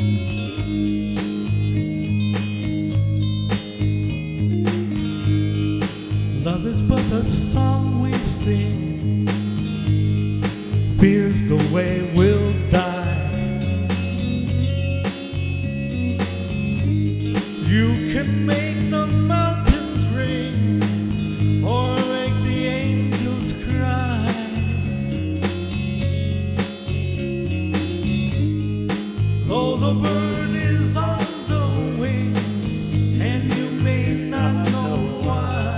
Love is but a song we sing, fear's the way we'll die. You can make the mountains ring or make the angels cry. Though the bird is on the wing and you may not know why.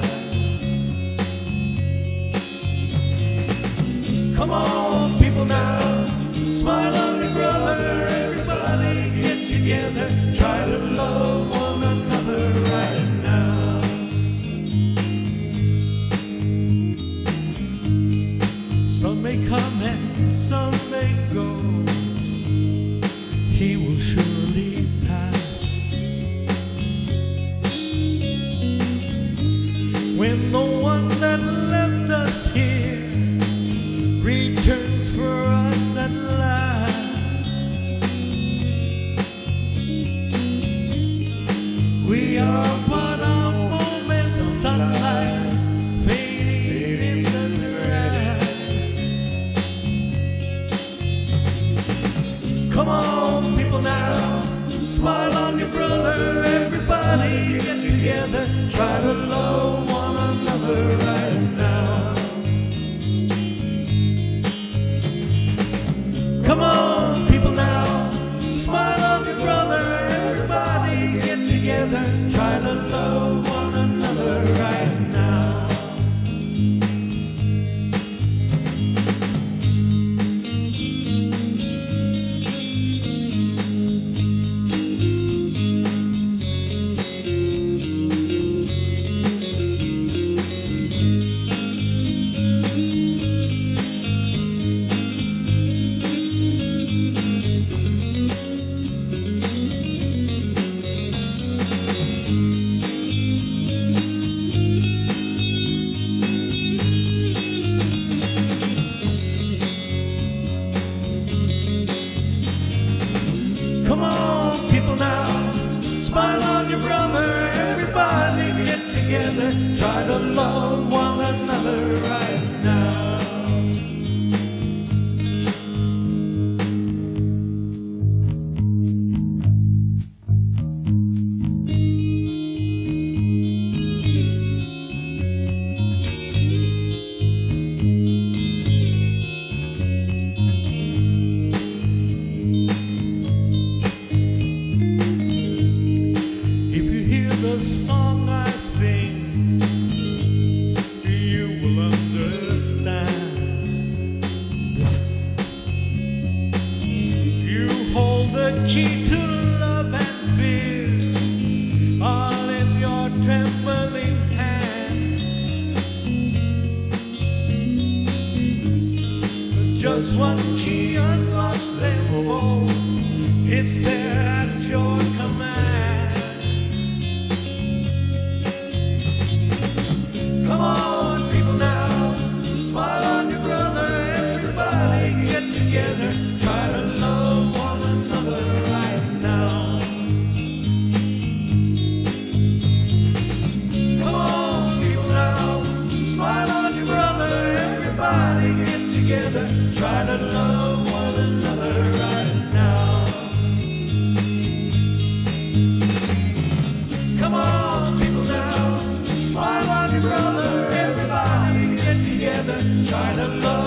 Come on, people now, smile on your brother. Everybody get together, try to love one another right now. Some may come and some may go, he will surely pass. When the one that left us here returns for us at last, we are but a moment's sunlight fading in the grass. Come on, people now, smile on your brother. Everybody get together, try to love one another right now. Come on, people now, smile on your brother. Everybody get together, try to love one another right now. Come on, people now, smile on your brother. Everybody get together, try to love one another right now. The song I sing, you will understand. Listen. You hold the key to love and fear, all in your trembling hand. Just one key unlocks them both, it's there at your command. Come on, people now, smile on your brother. Everybody get together, try to love one another right now. Come on, people now, smile on your brother. Everybody get together, try to love one another right now. Come on, people now, smile on your brother. Everybody get together, try to love